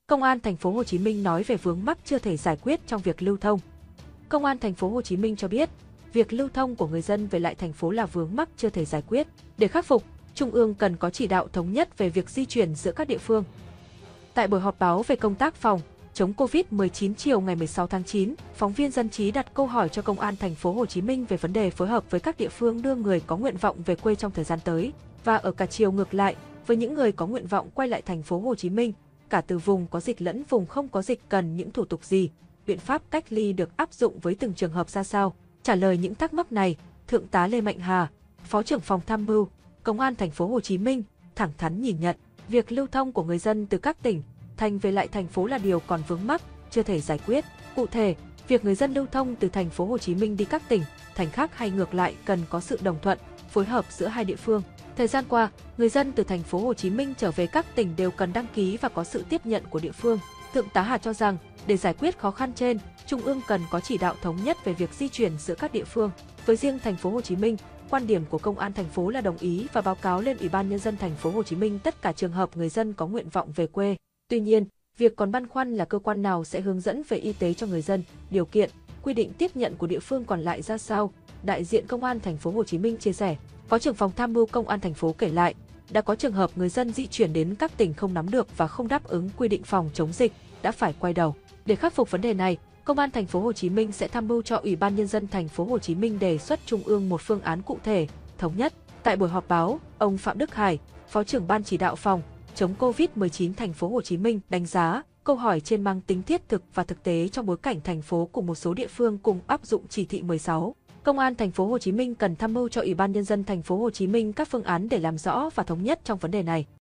Công an thành phố Hồ Chí Minh nói về vướng mắc chưa thể giải quyết trong việc lưu thông. Công an thành phố Hồ Chí Minh cho biết, việc lưu thông của người dân về lại thành phố là vướng mắc chưa thể giải quyết. Để khắc phục, Trung ương cần có chỉ đạo thống nhất về việc di chuyển giữa các địa phương. Tại buổi họp báo về công tác phòng chống Covid-19 chiều ngày 16 tháng 9, phóng viên Dân trí đặt câu hỏi cho Công an thành phố Hồ Chí Minh về vấn đề phối hợp với các địa phương đưa người có nguyện vọng về quê trong thời gian tới, và ở cả chiều ngược lại, với những người có nguyện vọng quay lại thành phố Hồ Chí Minh, cả từ vùng có dịch lẫn vùng không có dịch cần những thủ tục gì, biện pháp cách ly được áp dụng với từng trường hợp ra sao. Trả lời những thắc mắc này, Thượng tá Lê Mạnh Hà, Phó trưởng phòng tham mưu, Công an thành phố Hồ Chí Minh, thẳng thắn nhìn nhận, việc lưu thông của người dân từ các tỉnh, thành về lại thành phố là điều còn vướng mắc, chưa thể giải quyết. Cụ thể, việc người dân lưu thông từ thành phố Hồ Chí Minh đi các tỉnh, thành khác hay ngược lại cần có sự đồng thuận, phối hợp giữa hai địa phương. Thời gian qua, người dân từ thành phố Hồ Chí Minh trở về các tỉnh đều cần đăng ký và có sự tiếp nhận của địa phương. Thượng tá Hà cho rằng, để giải quyết khó khăn trên, Trung ương cần có chỉ đạo thống nhất về việc di chuyển giữa các địa phương. Với riêng thành phố Hồ Chí Minh, quan điểm của Công an thành phố là đồng ý và báo cáo lên Ủy ban Nhân dân thành phố Hồ Chí Minh tất cả trường hợp người dân có nguyện vọng về quê. Tuy nhiên, việc còn băn khoăn là cơ quan nào sẽ hướng dẫn về y tế cho người dân, điều kiện, quy định tiếp nhận của địa phương còn lại ra sao. Đại diện Công an thành phố Hồ Chí Minh chia sẻ, Phó trưởng phòng tham mưu Công an thành phố kể lại, đã có trường hợp người dân di chuyển đến các tỉnh không nắm được và không đáp ứng quy định phòng chống dịch, đã phải quay đầu. Để khắc phục vấn đề này, Công an thành phố Hồ Chí Minh sẽ tham mưu cho Ủy ban Nhân dân thành phố Hồ Chí Minh đề xuất Trung ương một phương án cụ thể, thống nhất. Tại buổi họp báo, ông Phạm Đức Hải, Phó trưởng Ban chỉ đạo phòng chống Covid-19 thành phố Hồ Chí Minh đánh giá, câu hỏi trên mang tính thiết thực và thực tế trong bối cảnh thành phố cùng một số địa phương cùng áp dụng chỉ thị 16. Công an thành phố Hồ Chí Minh cần tham mưu cho Ủy ban Nhân dân thành phố Hồ Chí Minh các phương án để làm rõ và thống nhất trong vấn đề này.